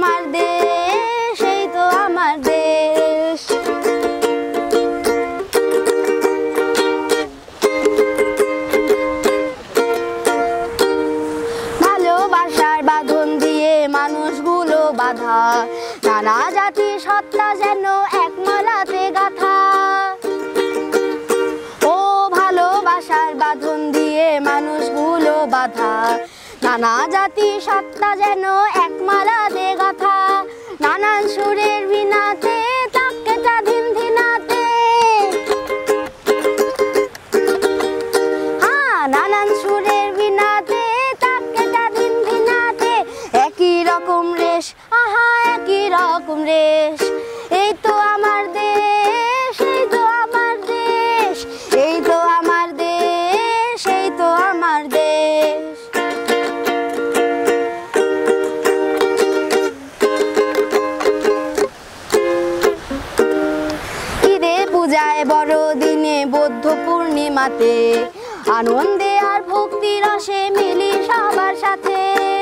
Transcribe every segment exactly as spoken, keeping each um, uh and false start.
আমার দেশ, এই তো আমার দেশ। ভালোবাসার বাঁধন দিয়ে মানুষগুলো বাঁধা, নানা জাতি সত্তা যেন এক মালাতে গাঁথা। ও ভালোবাসার বাঁধন দিয়ে মানুষগুলো বাঁধা, নানা জাতি সত্তা যেন এক মালাতে গাঁথা। নানান সুরের বিনাতে তাকে স্বাধীন ধিনাতে, হ্যাঁ নানান সুরের বিনাতে তাকে স্বাধীন ধিনাতে। একই রকম রেশ, আহা একই রকম রেশ, এই তো আমার দেশ, এই তো আমার দেশ, এই তো আমার দেশ, এই তো আমার দেশ। ঈদে পূজায় বড়দিনে বৌদ্ধ পূর্ণিমাতে, আনন্দে আর ভক্তি রসে মিলি সবার সাথে।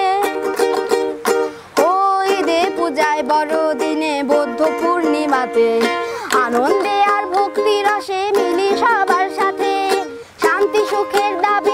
ও ঈদে পূজায় বড়দিনে বৌদ্ধ পূর্ণিমাতে, আনন্দে আর ভক্তি রসে মিলি সবার সাথে। শান্তি সুখের দাবি